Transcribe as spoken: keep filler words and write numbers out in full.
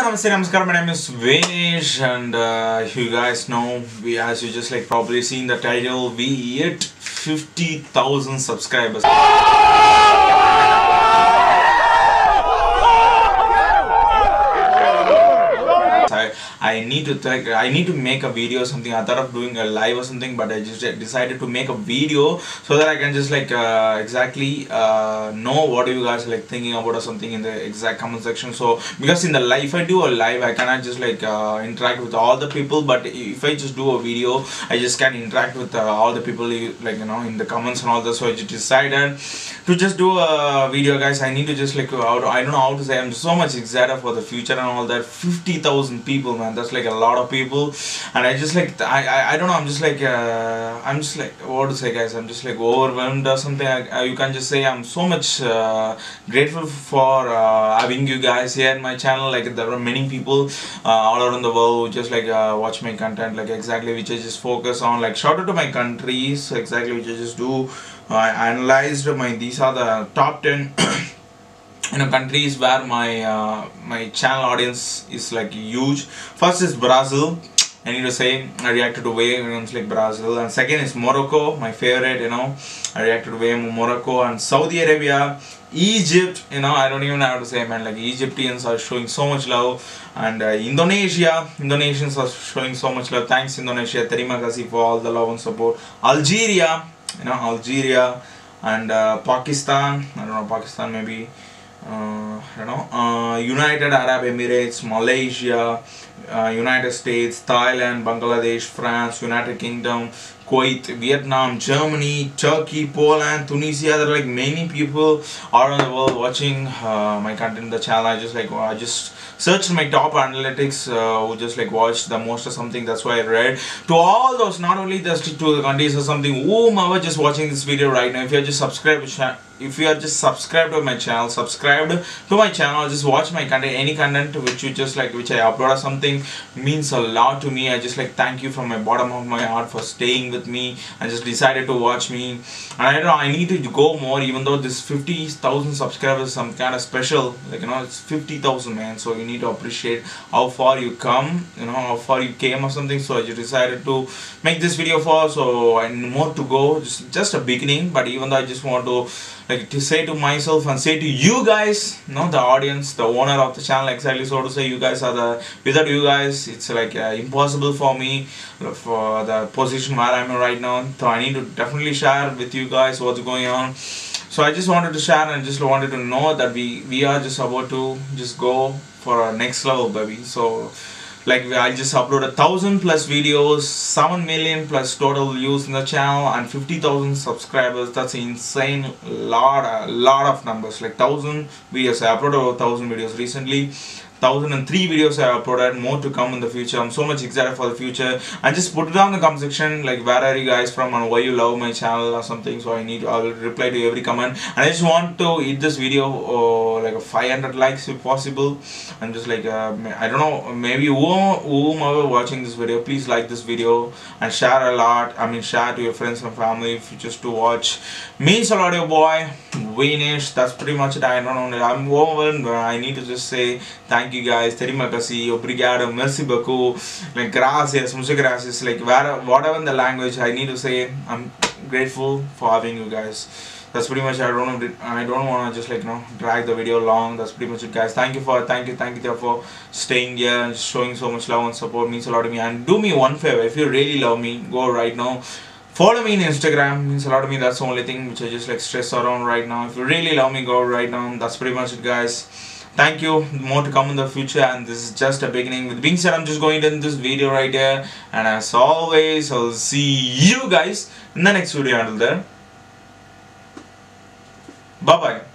Namaste, Namaskar, my name is Vanish, and uh, you guys know, we, as you just like probably seen the title, we hit fifty thousand subscribers. I, I need to take, I need to make a video or something. I thought of doing a live or something, but I just decided to make a video so that I can just like uh, exactly uh, know what you guys are like thinking about or something in the exact comment section. So because in the live, if I do a live, I cannot just like uh, interact with all the people, but if I just do a video, I just can interact with uh, all the people, like, you know, in the comments and all that. So I just decided to just do a video, guys. I need to just like, I don't know how to say, I'm so much excited for the future and all that. Fifty thousand people, man, that's like a lot of people. And I just like, I I, I don't know, I'm just like uh, I'm just like, what to say, guys, I'm just like overwhelmed or something. I, I, you can just say I'm so much uh, grateful for uh, having you guys here in my channel. Like, there are many people uh, all around the world who just like uh, watch my content, like exactly which I just focus on. Like, shout out to my countries, exactly which I just do. I analyzed my, these are the top ten you know, countries where my uh, my channel audience is like huge. First is Brazil. I need to say, I reacted to way games like Brazil. And second is Morocco, my favorite, you know. I reacted to way Morocco. And Saudi Arabia, Egypt, you know, I don't even have to say, man, like Egyptians are showing so much love. And uh, Indonesia, Indonesians are showing so much love. Thanks, Indonesia. Terima kasih for all the love and support. Algeria, you know, Algeria. And uh, Pakistan, I don't know, Pakistan maybe. Uh, you know, uh, United Arab Emirates, Malaysia, uh, United States, Thailand, Bangladesh, France, United Kingdom, Kuwait, Vietnam, Germany, Turkey, Poland, Tunisia. There are like many people all around the world watching uh, my content in the channel. I just like, I just searched my top analytics uh, who just like watched the most or something. That's why I read to all those, not only just to the countries or something, whomever just watching this video right now. If you're just subscribed, if you are just subscribed to my channel, subscribed to my channel, just watch my content, any content which you just like, which I upload or something, means a lot to me. I just like thank you from my bottom of my heart for staying with me and just decided to watch me. And I don't know, I need to go more, even though this fifty thousand subscribers is some kind of special, like, you know, it's fifty thousand, man. So you need to appreciate how far you come, you know, how far you came or something. So I just decided to make this video for, so I more to go, just just a beginning. But even though I just want to like to say to myself and say to you guys, you know, the audience, the owner of the channel, exactly, so to say, you guys are the, without you guys, it's like uh, impossible for me, for the position where I'm in right now. So I need to definitely share with you guys what's going on. So I just wanted to share and just wanted to know that we we are just about to just go for our next level, baby. So like, I just upload a thousand plus videos, seven million plus total views in the channel, and fifty thousand subscribers. That's insane, lot, a lot of numbers. Like thousand videos, I uploaded over thousand videos recently. Thousand and three videos I uploaded, more to come in the future. I'm so much excited for the future. And just put it down in the comment section, like where are you guys from and why you love my channel or something. So I need to, I will reply to every comment. And I just want to hit this video uh, like a five hundred likes if possible. I'm just like uh, I don't know, maybe whomever watching this video, please like this video and share a lot. I mean, share to your friends and family if you just to watch. Means a lot, your boy Vanish. That's pretty much it. I don't know, I'm overwhelmed. I need to just say thank you guys, terima kasih, obrigado, merci beaucoup, like gracias, muchas gracias, like whatever in the language. I need to say I'm grateful for having you guys. That's pretty much. I don't know, I don't want to just like, you know, drag the video long. That's pretty much it, guys. Thank you for, thank you, thank you for staying here and showing so much love and support. Means a lot to me. And do me one favor, if you really love me, go right now, follow me on Instagram. Means a lot to me. That's the only thing which I just like stress around right now. If you really love me, go right now. That's pretty much it, guys. Thank you. More to come in the future, and this is just a beginning. With being said, I'm just going to end this video right here, and as always, I'll see you guys in the next video. Until then, bye bye.